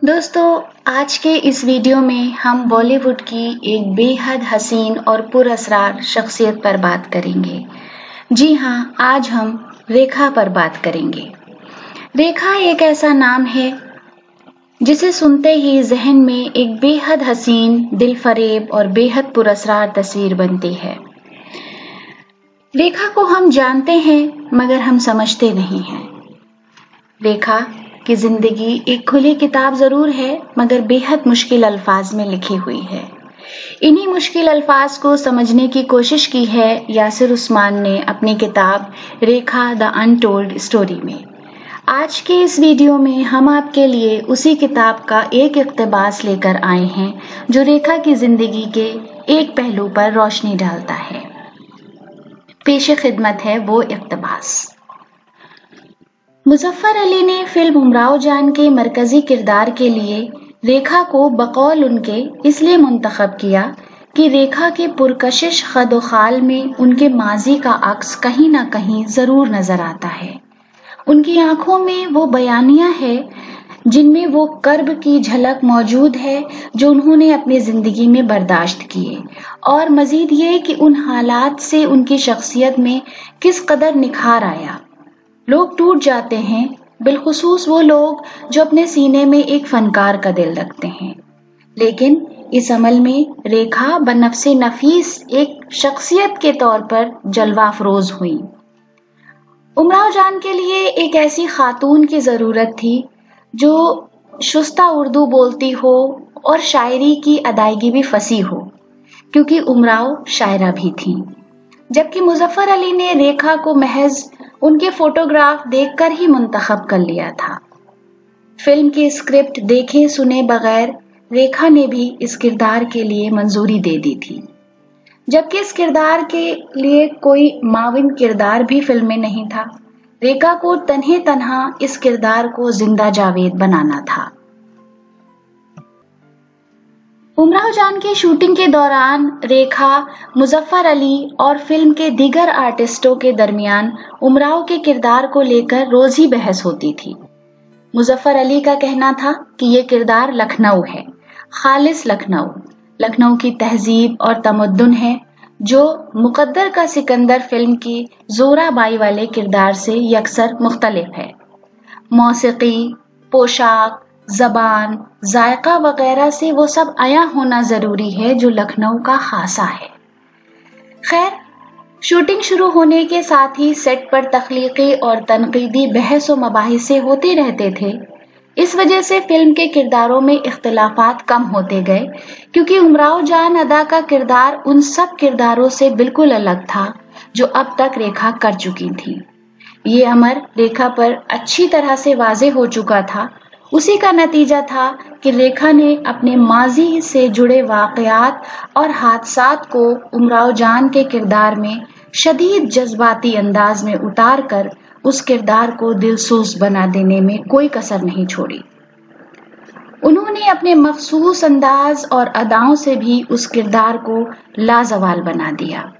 दोस्तों, आज के इस वीडियो में हम बॉलीवुड की एक बेहद हसीन और पुरअसरार शख्सियत पर बात करेंगे। जी हाँ, आज हम रेखा पर बात करेंगे। रेखा एक ऐसा नाम है जिसे सुनते ही जहन में एक बेहद हसीन, दिलफरेब और बेहद पुरअसरार तस्वीर बनती है। रेखा को हम जानते हैं मगर हम समझते नहीं हैं। रेखा की जिंदगी एक खुली किताब जरूर है मगर बेहद मुश्किल अल्फाज में लिखी हुई है। इन्हीं मुश्किल अल्फाज को समझने की कोशिश की है यासिर उस्मान ने अपनी किताब रेखा द अनटोल्ड स्टोरी में। आज के इस वीडियो में हम आपके लिए उसी किताब का एक इक्तबास लेकर आए हैं जो रेखा की जिंदगी के एक पहलू पर रोशनी डालता है। पेश खिदमत है वो इक्तबास। मुजफ्फर अली ने फिल्म उमराव जान के मरकजी किरदार के लिए रेखा को बकौल उनके इसलिए मुंतखब किया कि रेखा के पुरकशिश खद खाल में उनके माजी का अक्स कहीं ना कहीं जरूर नजर आता है। उनकी आंखों में वो बयानियां है जिनमें वो कर्ब की झलक मौजूद है जो उन्होंने अपनी जिंदगी में बर्दाश्त किए, और मजीद ये कि उन हालात से उनकी शख्सियत में किस कदर निखार आया। लोग टूट जाते हैं, बिलखुसूस वो लोग जो अपने सीने में एक फनकार का दिल रखते हैं, लेकिन इस अमल में रेखा बनफ्से नफीस एक शख्सियत के तौर पर जलवा अफरोज हुई। उमराव जान के लिए एक ऐसी खातून की जरूरत थी जो शुस्ता उर्दू बोलती हो और शायरी की अदायगी भी फसी हो, क्योंकि उमराव शायरा भी थी। जबकि मुजफ्फर अली ने रेखा को महज उनके फोटोग्राफ देखकर ही मुंतखब कर लिया था। फिल्म की स्क्रिप्ट देखे सुने बगैर रेखा ने भी इस किरदार के लिए मंजूरी दे दी थी, जबकि इस किरदार के लिए कोई माविन किरदार भी फिल्म में नहीं था। रेखा को तन्हे तन्हा इस किरदार को जिंदा जावेद बनाना था। उमराव जान की शूटिंग के दौरान रेखा, मुजफ्फर अली और फिल्म के दीगर आर्टिस्टों के दरमियान उमराव के किरदार को लेकर रोज ही बहस होती थी। मुजफ्फर अली का कहना था कि ये किरदार लखनऊ है, खालिस लखनऊ की तहजीब और तमद्दुन है जो मुकद्दर का सिकंदर फिल्म की जोराबाई वाले किरदार से यकसर मुख्तलिफ है। मौसीकी, पोशाक, जबान, जायका वगैरह से वो सब आया होना जरूरी है जो लखनऊ का खासा है। खैर, शूटिंग शुरू होने के साथ ही सेट पर तख्लीकी और तनकीदी बहस व मबाहिसे होते रहते थे। इस वजह से फिल्म के किरदारों में इख्तिलाफात कम होते गए, क्योंकि उमराव जान अदा का किरदार उन सब किरदारों से बिल्कुल अलग था जो अब तक रेखा कर चुकी थी। ये अमर रेखा पर अच्छी तरह से वाज़ेह हो चुका था। उसी का नतीजा था कि रेखा ने अपने माजी से जुड़े वाकयात और हादसात को उमराव जान के किरदार में शदीद जज्बाती अंदाज में उतार कर उस किरदार को दिलसोज बना देने में कोई कसर नहीं छोड़ी। उन्होंने अपने मखसूस अंदाज और अदाओं से भी उस किरदार को लाजवाल बना दिया।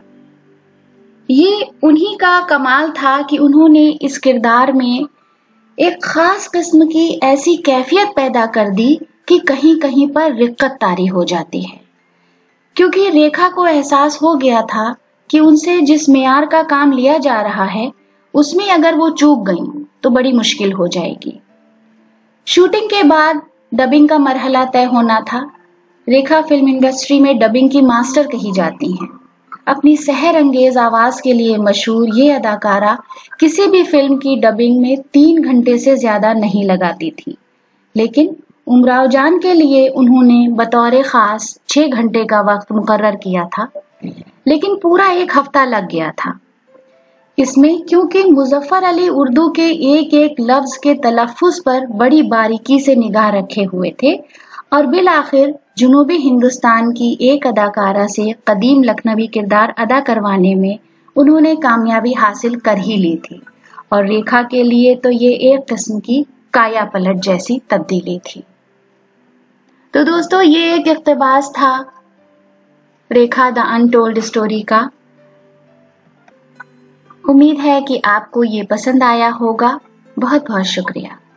ये उन्हीं का कमाल था कि उन्होंने इस किरदार में एक खास किस्म की ऐसी कैफियत पैदा कर दी कि कहीं कहीं पर रिक्कत तारी हो जाती है, क्योंकि रेखा को एहसास हो गया था कि उनसे जिस मेयार का काम लिया जा रहा है उसमें अगर वो चूक गई तो बड़ी मुश्किल हो जाएगी। शूटिंग के बाद डबिंग का मरहला तय होना था। रेखा फिल्म इंडस्ट्री में डबिंग की मास्टर कही जाती हैं। अपनी सहर अंगेज आवाज के लिए मशहूर ये अदाकारा किसी भी फिल्म की डबिंग में 3 घंटे से ज्यादा नहीं लगाती थी, लेकिन उमराव जान के लिए उन्होंने बतौर खास 6 घंटे का वक्त मुकर्रर किया था, लेकिन पूरा 1 हफ्ता लग गया था इसमें, क्योंकि मुजफ्फर अली उर्दू के एक एक लफ्ज के तलफ्फुज पर बड़ी बारीकी से निगाह रखे हुए थे और बिल आखिर जुनूबी हिंदुस्तान की एक अदाकारा से कदीम लखनवी किरदार अदा करवाने में उन्होंने कामयाबी हासिल कर ही ली थी। और रेखा के लिए तो ये एक किस्म की काया पलट जैसी तब्दीली थी। तो दोस्तों, ये एक इक्तबास था रेखा द अनटोल्ड स्टोरी का। उम्मीद है कि आपको ये पसंद आया होगा। बहुत बहुत शुक्रिया।